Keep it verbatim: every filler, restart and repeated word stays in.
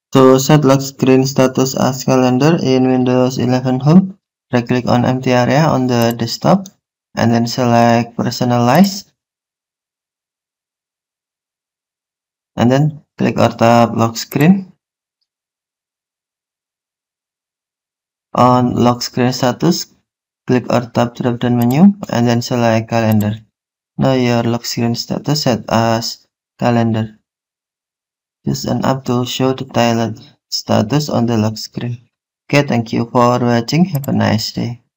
To set lock screen status as calendar in Windows eleven Home, right-click on empty area on the desktop and then select Personalize. And then click or tap lock screen. On lock screen status, click or tap drop-down menu and then select calendar. Now your lock screen status set as calendar. Use an app to show the tailored status on the lock screen. Okay, thank you for watching. Have a nice day.